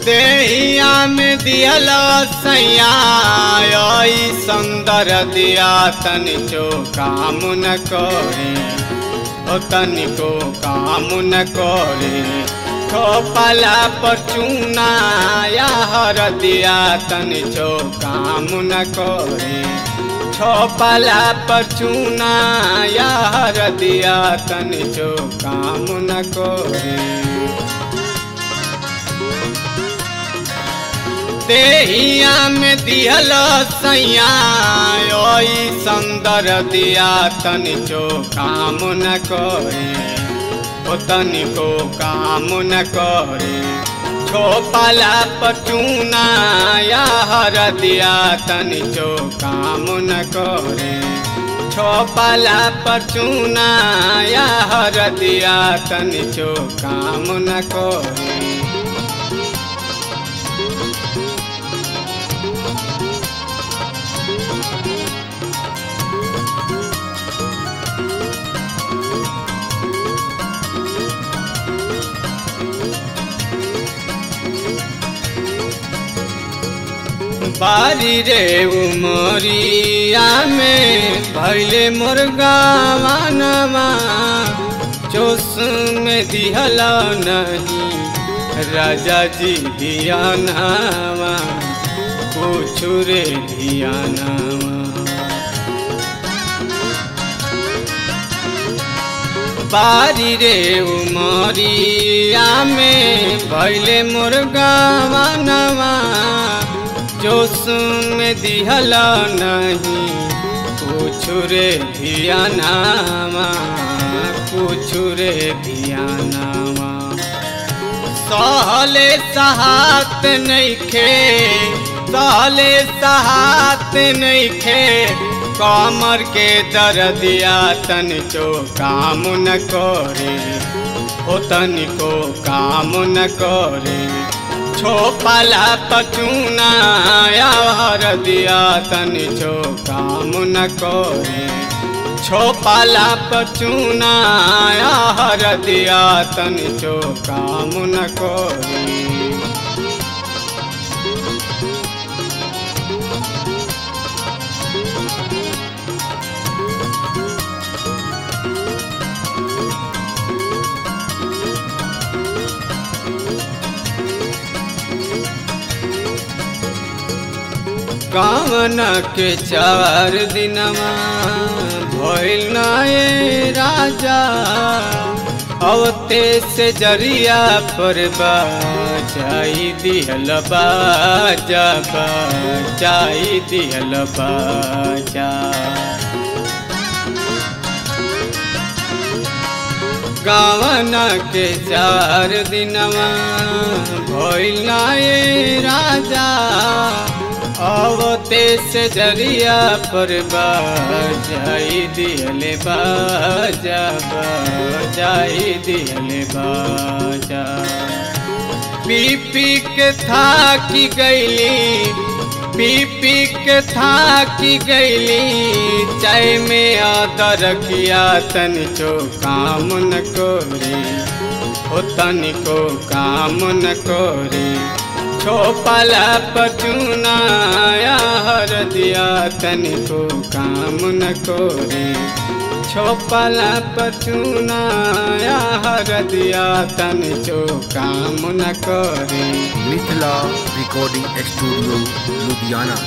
देहिया में दिहला सैया सुंदर दिया तनिको काम न करे, ओ तनिको काम न करे। खोपला पर चूना या हर दिया तनिको काम न करे, छोपला पर चूना या हर दिया तनिको काम न करे। देहिया में दिहला सैया सुंदर दिया तनिको काम न करे, ओ तनिको काम न करे। छोपला पर चूना या हर दिया तनिको काम न करे, छोपला पर चूना या हर दिया तनिको काम न करे। बारी रे उमरिया में भैले मुर्गावानमा, जोश में दिहला नहीं राजा जी धियानावा, कुछ रे धियानावा। बारी रे उमरिया में भैले मुर्गावानमा, जोश में दिहला नहीं कुछ रे धियानावा, कुछ रे धियानावा। सहले सहात नइखे, सहले सहात नइखे, कमर के दर्दिया तनिको काम न करे, ओ तनिको काम न करे। छोपला पर चूना या हर दिया तनिको काम न करे, छोपला पर चूना या हर दिया तनिको काम न करे। कामन के 4 दिनमा भइल नाये राजा, अवते से जरिया पर बाजाई दिहल बाजा, बाजाई दिहल बाजा। कामन के 4 दिनमा भइल नाये राजा, अवते से जरिया पर बाजाई दिहले बाजा, बाजाई दिहले बाजा। पी पी के थाकी गईली, पी पी के थाकी गईली, चाय में आधा रखिया तनिको काम न करे, ओ तनिको काम न करे। छोपला पर चूना या हर दिया तनिको काम न करे, छोपला पर चूना या हर दिया तनिको काम न करे। Mithila recording studio Ludhiana.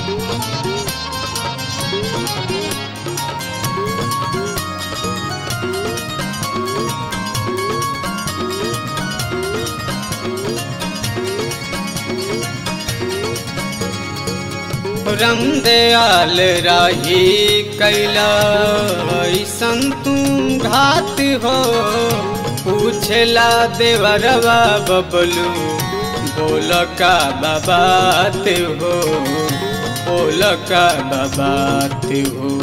रामदयाल राही कैला संतु घात हो, पूछला देवरवा बबलू बोल का बाबात हो, बोल का बाबात हो।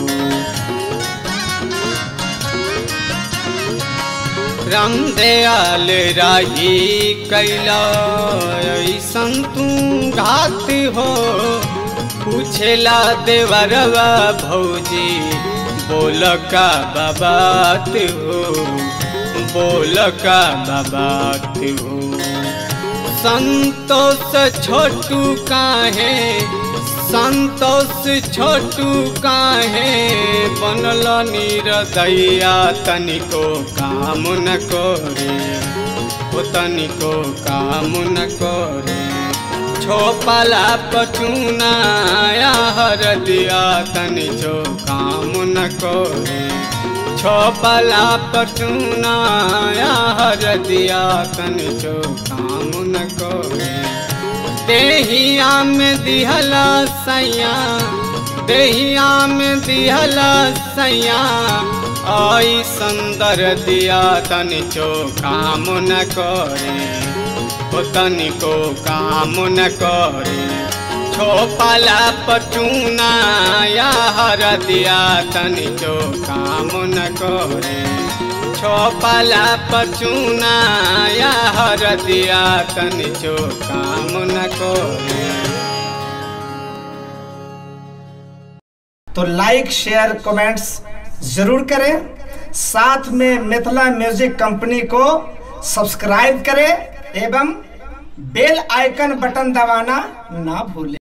रामदयाल राही कैला संतु घात हो, पूछला देवरवा भौजी बोल का बाबात हो, बोल का बाबात हो। संतोष छोटू काहे, संतोष छोटू काहे बनल निरदैया, तनिको काम न करे, ओ तनिको काम न करे। छोपला पचुनाया हरदिया, तनिको काम न करे। छोपला पचुनाया हरदिया, तनिको काम न करे। देहिया में दिहला सैया, देहिया में दिहला सैया, आई संदर दिया, तनिको काम न करे, ओ तनिको काम न करे। छोपला पचुनाया हरदिया, तनिको काम न करे। छोपला पचुनाया हरदिया, तनिको काम न करे। तो लाइक शेयर कमेंट्स जरूर करें, साथ में मिथिला म्यूजिक कंपनी को सब्सक्राइब करें एवं बेल आइकन बटन दबाना ना भूलें।